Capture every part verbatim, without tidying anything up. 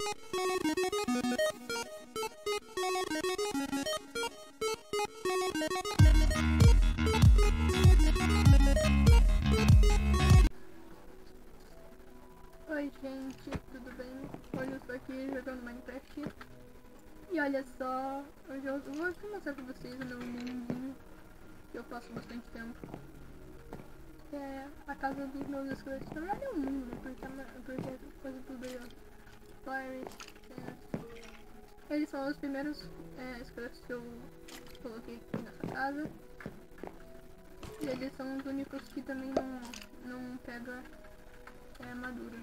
Oi gente, tudo bem? Hoje eu estou aqui jogando Minecraft. E olha só, hoje eu vou aqui mostrar pra vocês o meu mundinho que eu passo bastante tempo. Que é a casa dos meus esqueletos. Na verdade é um mundo, né? Porque, porque é coisa tudo aí, ó. Fire, é. Eles são os primeiros é, esqueletos que eu coloquei aqui nessa casa. E eles são os únicos que também não, não pega é, armadura.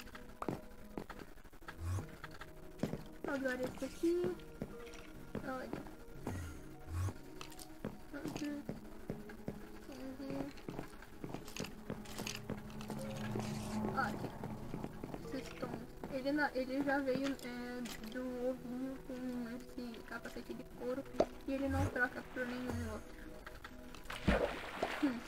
Agora esse aqui. Olha. Ah, aqui. Esses tons. Ele, na, ele já veio é, do ovinho com esse capacete de couro. E ele não troca por nenhum outro. Hum.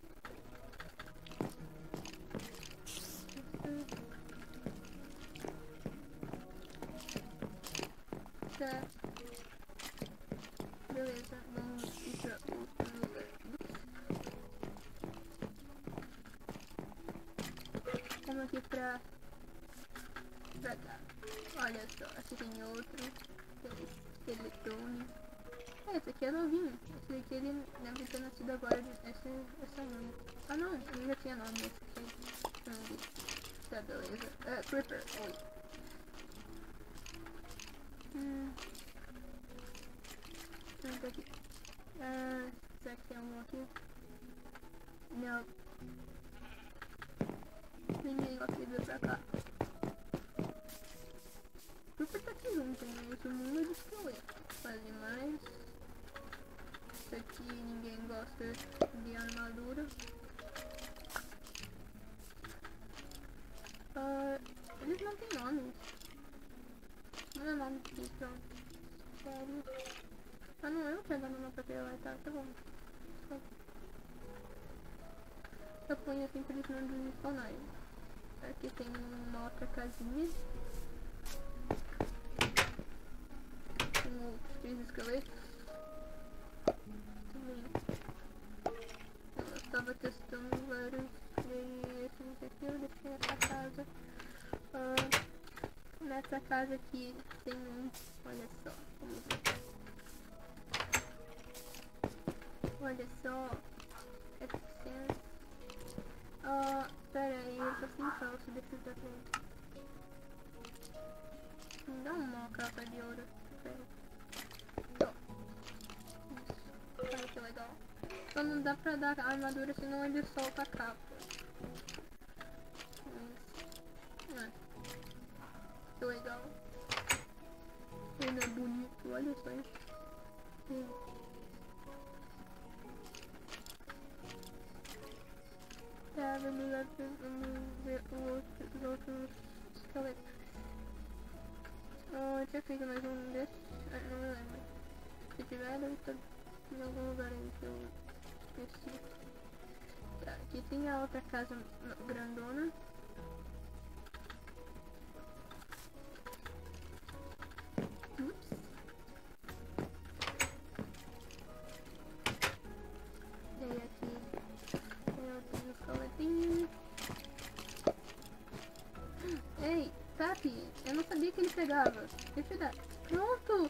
Tá. Beleza, vamos ir pra outro lugar. Vamos aqui pra... pra cá. Olha só, aqui tem outro. Esqueletone. É, esse aqui é novinho. Esse aqui ele deve ter nascido agora. Essa, essa ano. Ah não, ele já tinha nome. Esse aqui. Não vi. Tá, beleza. É, Creeper. Oi. Hum. Entra aqui. Ah, será que tem algum aqui? Não. Ninguém gosta de vir pra cá. Super tá aqui junto, né? Esse mundo é de esqueleto. Fazer mais. Isso aqui ninguém gosta de armadura. Ah, eles não tem nomes. Não é nome aqui, pronto. Sério. Ah, não, eu pegando no papel lá, tá, tá bom. Eu ponho assim pra eles não desespionarem. Aqui tem uma outra casinha. Com outros três esqueletos. Também. Eu estava testando vários. E esse aqui eu deixei nessa casa. Ah, nessa casa aqui tem um. Olha só, vamos ver. Olha só, é Ah, pera aí, eu tô sem calço desses daqui. Me dá uma capa de ouro. Pera. Isso. Olha que legal. Só não dá pra dar armadura, senão ele solta a capa. Isso. Ah. Que legal. Ele é bonito, olha só isso. Hum. Tá, vamos lá, vamos ver outro, os outros esqueletos. Oh, eu tinha feito mais um desses? Ah, não me lembro. Se tiver, deve estar em algum lugar aí que eu esqueci. Tá, aqui tem a outra casa grandona. Ups. E aí aqui tem outros esqueletinhos. Ei, Tapi, eu não sabia que ele pegava. Deixa eu dar. Pronto!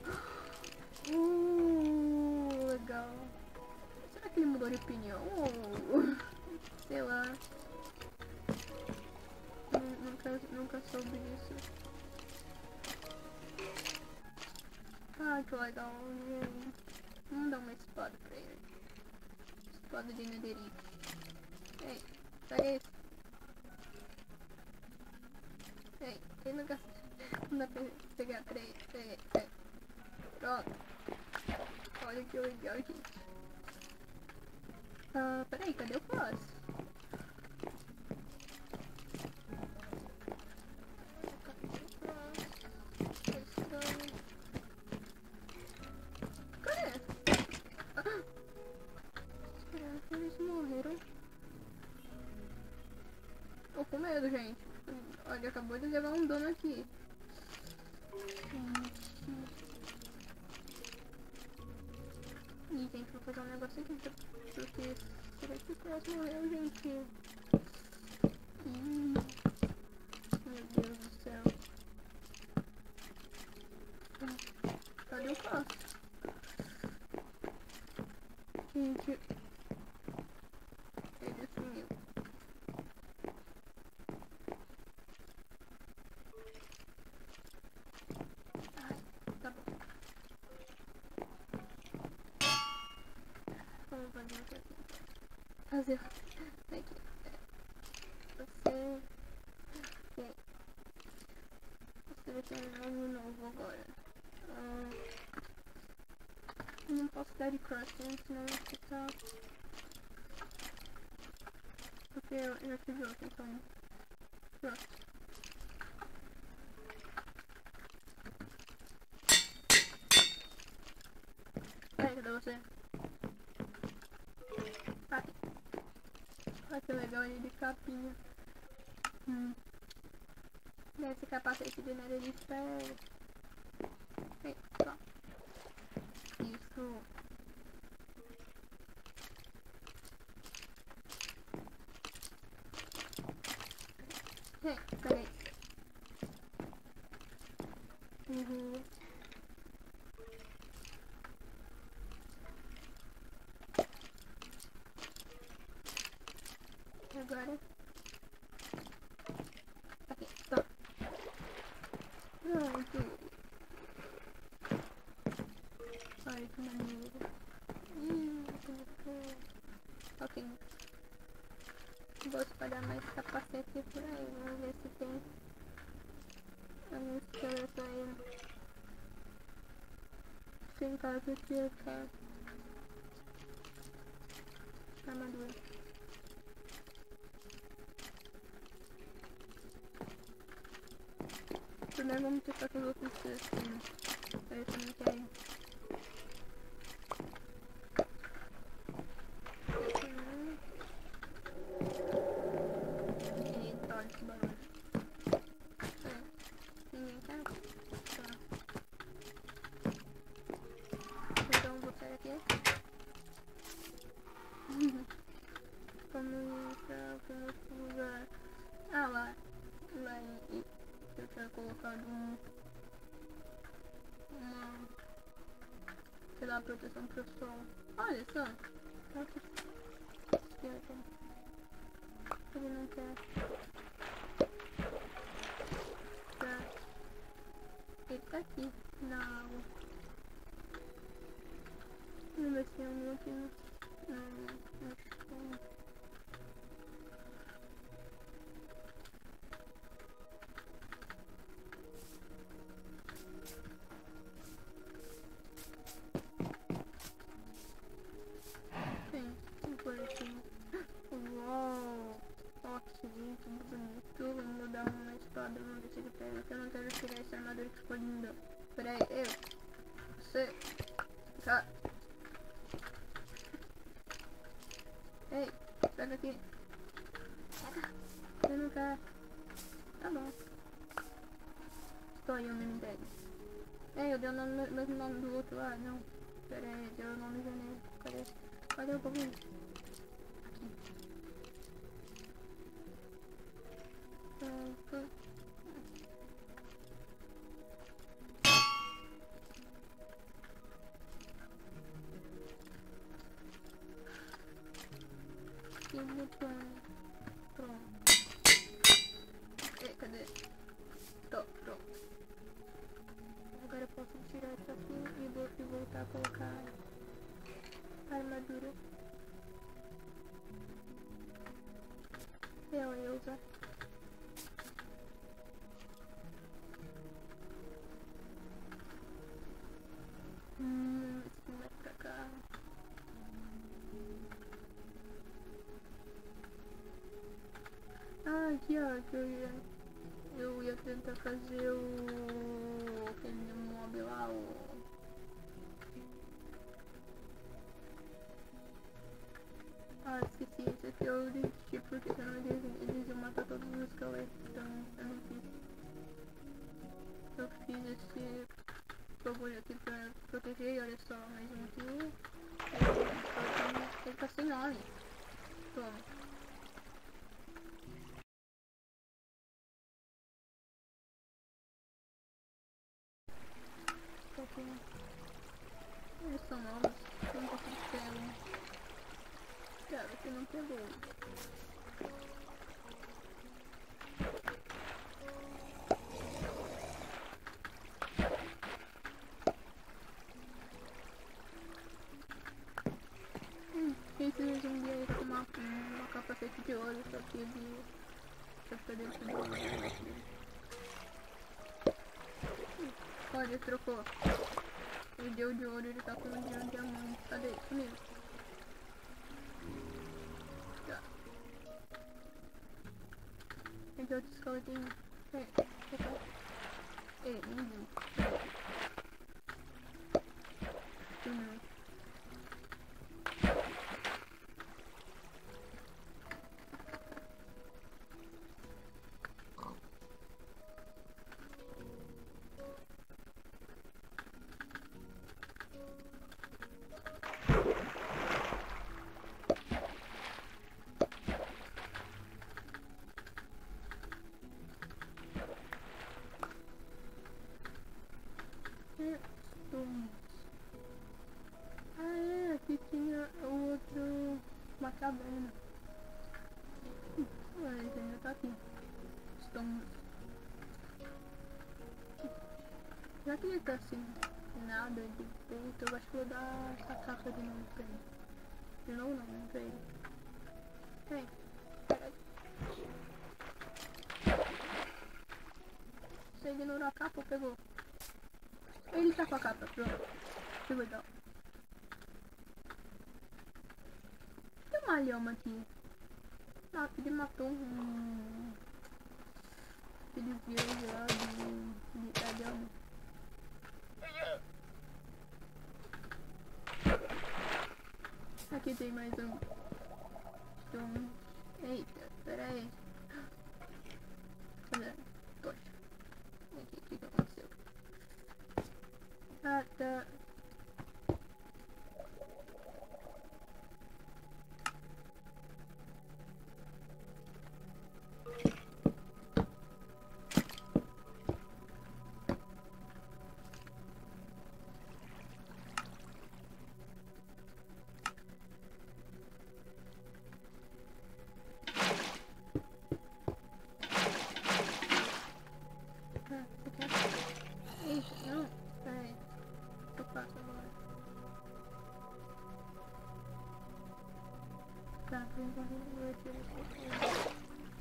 Uh, legal. Será que ele mudou de opinião? Uh, sei lá. Nunca, nunca soube disso. Ah, que legal. Vamos dar uma espada pra ele. Espada de netherite. Ei, pega esse. Ei, ele nunca... Não dá pra pegar três. Pega, pega. Pronto. Olha que legal, gente. Ah, peraí, cadê o próximo? Cadê? Ah, eles morreram. Tô com medo, gente. Olha, acabou de levar um dano aqui. assim que porque será que o próximo morreu, gente? Hum, meu Deus do céu. Cadê o próximo? Gente, ele sumiu. Ai, tá bom. Vamos fazer o que aqui. Fazer aqui. Você. Sim. Você vai ter um novo agora. Ah, não posso dar de crossing, senão vai ficar. Porque eu já tive outro, então. Pronto. Ai, cadê você? Ai. Olha que legal ele de capinha. Hum. Esse capacete de nada de ferro. Ei, só. Isso. Ei, peraí. Uhum. E agora? Aqui, só. Pronto. Olha que maneiro. Hum, ok. Vou espalhar mais capacete por aí. Vamos ver se tem algum esqueleto aí. Tem casa aqui, cara. Armadura. Primeiro vamos testar com os outros três. Aí também querem. Eita, olha que barulho. É. Ninguém quer? Tá. Então vou sair aqui. Vamos pra algum outro lugar. Ah, lá. Lá em... Eu tinha colocado um... Uma... Sei lá, proteção pro sol. Olha só. Olha que... Esquerda. Ele não quer. Tá. Ele tá aqui, na água. Vamos ver se tem algum aqui no... No... no chão. Tem, tem por aqui. Uau! Ó, que gente bonito. Vamos dar uma espada, vamos ver se ele pega. Eu não quero tirar essa armadura que ficou linda. Pera aí, eu. Você. Tá. Ei, pega aqui. Pega. Você não quer. Tá bom. Estou aí, o nome dele. Ei, eu dei o nome, mesmo nome do outro lá. Não. Pera aí, deu o nome janeiro. Cadê? Cadê o povinho? Aqui. Pronto. E o botão. Pronto. E, cadê? Tô, pronto. Agora eu posso tirar isso aqui e vou e voltar a colocar a armadura. Eu, eu usar. Hum, isso vai pra cá. Ah, aqui ó, que eu ia, eu ia tentar fazer o aquele mob lá, o ah, esqueci, esse aqui eu desisti porque senão eles, eles iam matar todos os esqueletos, então eu não fiz. Eu fiz esse bagulho aqui pra proteger, olha só, mais um aqui. Ele tá sem óleo. Toma. Tá aqui. Eles são novos. Não tô com pelo. Cara, que não pegou. Hum, esse zumbi aí com uma, uma capacete de ouro, só que ele... Só que tá dentro do ouro. Olha, ele trocou. Ele deu de ouro, ele tá com um de diamante. Cadê? Sumiu. Tá. Tem que outro esqueletinho. Ei, ei, não viu. Sumiu. Ah, é, aqui tinha o outro, uma caverna. Olha, ele ainda tá aqui. Estamos. Já que ele tá assim, nada de puta, eu acho que vou dar essa capa de novo pra ele. De novo não, não pra ele. Ei, peraí. Você ignorou a capa ou pegou? Ele tá com a capa, pronto. Que legal. Tem uma lhama aqui. Ah, ele matou um... Ele viu já de... de da lhama. Aqui tem mais um. Então... Eita, pera aí. Cadê? Poxa. Aqui, o que que aconteceu? Ah, tá. Ah, você quer? Ixi, não. Pera aí. Eu faço agora. Tá, por enquanto eu vou tirar isso.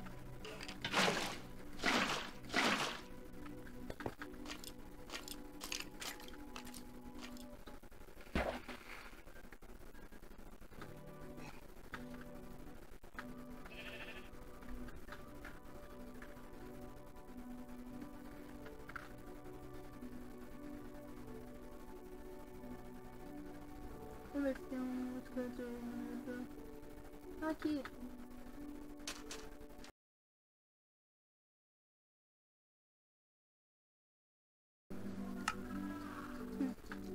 Vamos ver se tem um escritor no meu. Aqui. Hum.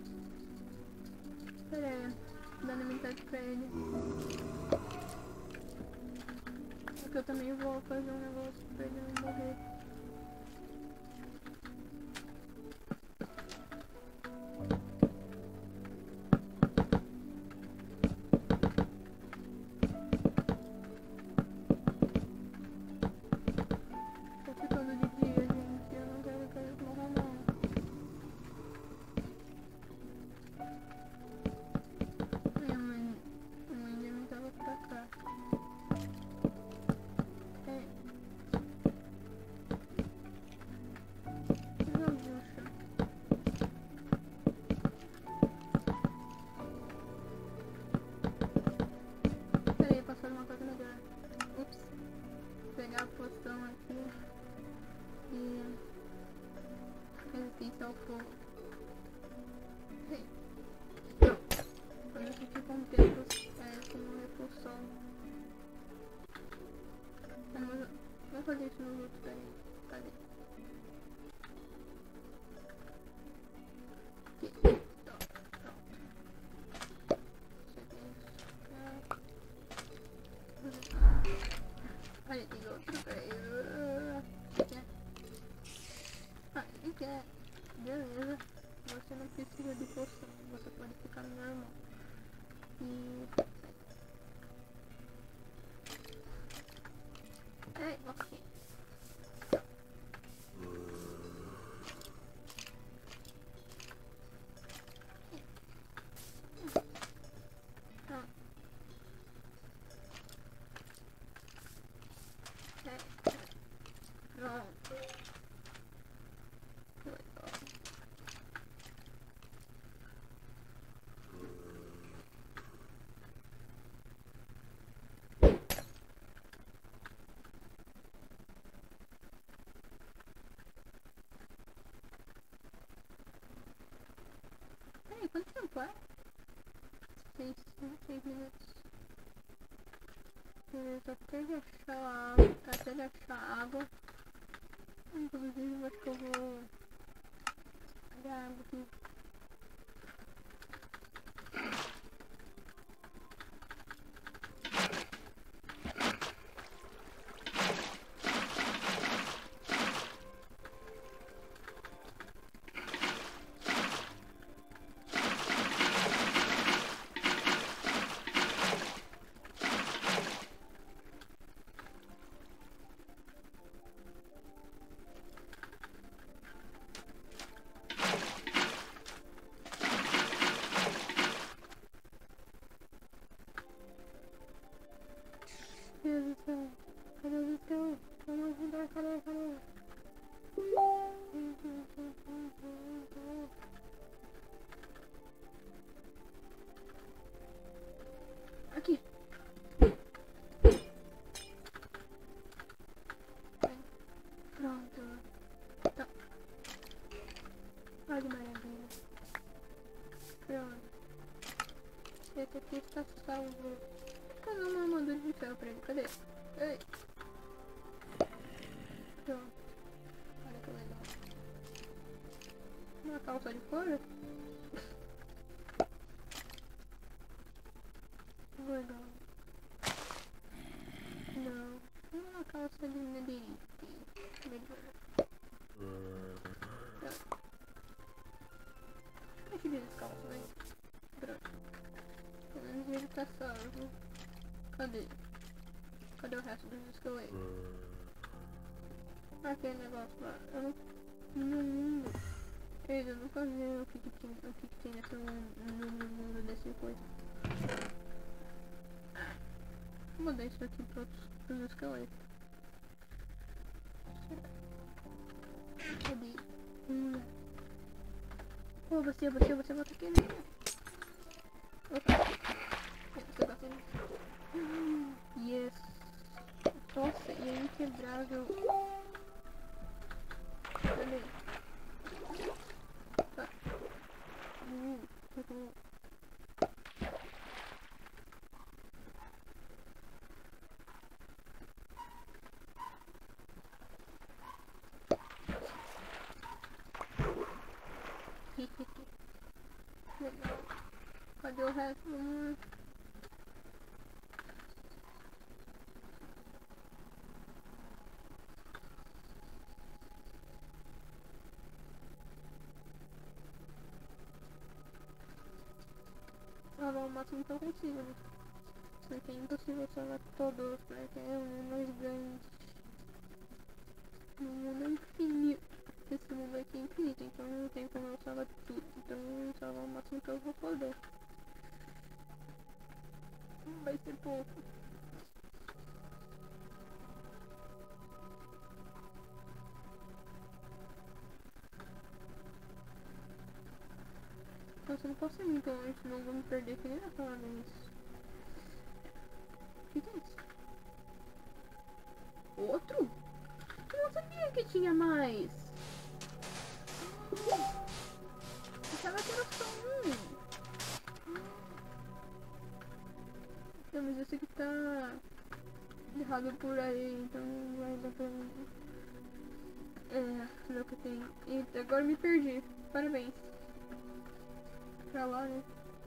Pera aí, dando metade pra ele. Porque eu também vou fazer um negócio pra ele não morrer. Tô ficando de dia, gente. Eu não quero que eles morram, não. Minha mãe, a mãe já me tava pra cá. É. Não, bruxa. Peraí, passou uma coisa melhor. Ups. Pegar a poção aqui. E resistência ao fogo. Sim. Pronto. Quando eu fiquei com o tempo, é, se não repulsou. Vamos, vamos fazer isso nos outros aí. Cadê? Aqui. Pronto. quer. Beleza. Você não precisa de poção. Você pode ficar normal. E... É, ok. Pronto. É. Pronto. Legal. Peraí, quanto tempo é? Seis, seis minutos. Beleza, até de achar água. Até de achar água. Inclusive, eu acho que eu vou pegar água aqui. Meu Deus do céu. Cadê o céu? Vamos ajudar, cadê, cadê? Aqui. Pronto. Tá. Olha que maravilha. Pronto. Esse aqui está salvo. Cadê uma armadura de ferro pra ele? Cadê? Ei. Pronto. Olha que legal. Uma calça de couro? Legal. Não. Uma calça de nudity. Melhor. Pronto. Deixa eu ver as calças, né? Pronto. Pelo menos ele tá salvo. Cadê? Cadê o resto dos esqueletos? Aquele negócio lá. Eu não... No mundo. Ei, eu nunca vi o que que tem, o que que tem nesse mundo, no mundo desse coisa. Vou mudar isso aqui para os esqueletos. Cadê? Hum. Oh, você, você, você volta aqui, né? Opa. Você gosta disso? Hum, yes. Nossa, e é inquebrável. Cadê? Tá. Hum, uhum. Legal. Cadê o resto? Hum. Salvar o máximo que eu consigo, né? Só que é impossível salvar todos, porque é um mais grande. O mundo é infinito. Esse mundo aqui é infinito, então não tem como eu salvar tudo. Então eu vou salvar o máximo que eu vou poder. Vai ser pouco. Nossa, eu não posso ir muito longe, senão eu vou me perder que nem naquela vez. O que que é isso? Outro? Eu não sabia que tinha mais. Achava que era só um. Não, mas esse aqui tá errado por aí, então não vai dar pra mim. É, ver o que tem. Eita, agora me perdi. Parabéns. Pra lá, né?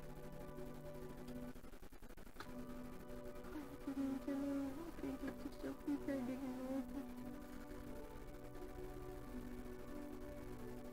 Gente, eu não acredito se eu me perder de novo.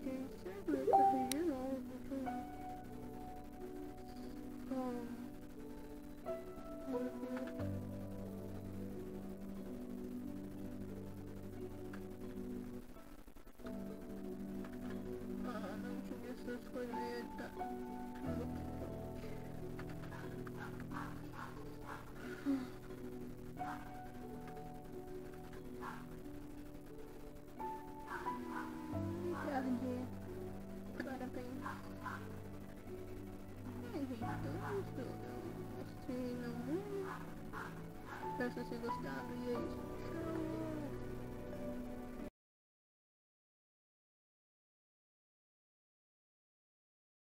gente. Será que eu corri de novo? Hum. Vamos ver. Ah, não tive essa escolheta. Tarde. Parabéns. É, gente, então isso. Eu mostrei meu mundo. Espero que vocês tenham gostado. E é isso. Tchau.